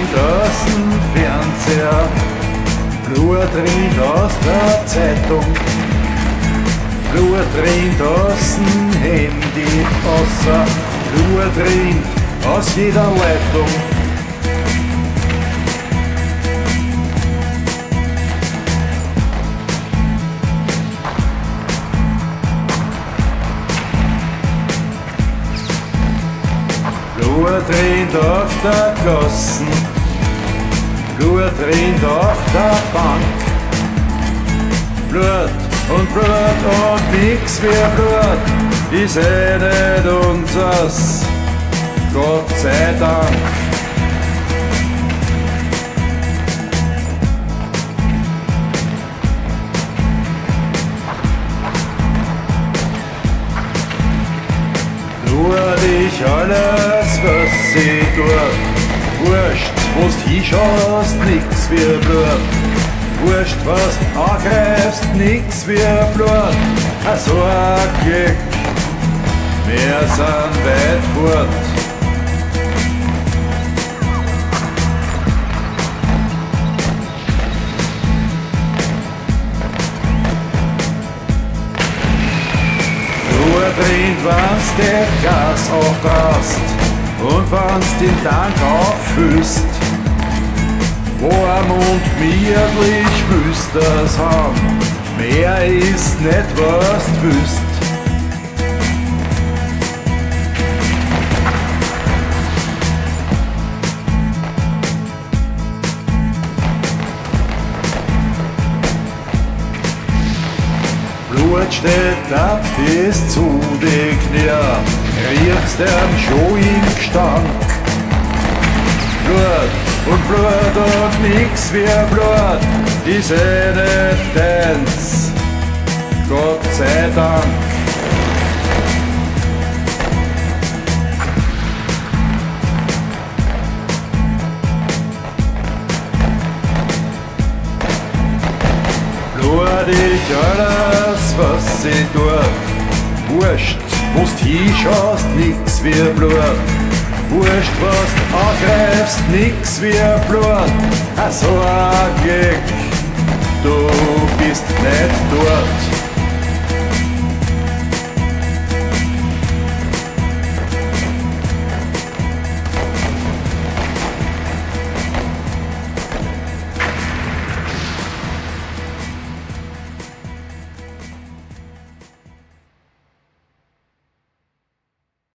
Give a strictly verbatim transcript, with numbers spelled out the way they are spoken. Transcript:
rinnt aus dem Fernseher, Blut rinnt aus der Zeitung, Blut rinnt aus dem Handy, außer Blut rinnt aus jeder Leitung. Blut rinnt auf der Gassen, Blut rinnt auf der Bank. Blut und Blut und nix wie Blut ist eh nicht unseres, Gott sei Dank. Nur dich alles, was ich tu, wurscht, wo's hinschaust, nix wie Blut. Wurscht, was angreifst, nix wie Blut. So ein Glück, wir sind weit fort. Rinnt, wenn's der Gas aufrast und wenn's den Tank auffüllst. Warm und gemütlich willst das haben, mehr ist nicht, was du willst. Blut steht ab bis zu den Knien, riechst am schon im Gestank. Blut und Blut und nix wie Blut ist eh nicht deins, Gott sei Dank. Blut ich alles, was ich tu, wurscht, wo's du hinschaust, nix wie Blut. Wurscht, was du angreifst, nix wie Blut. So ein Glück, du bist nicht dort.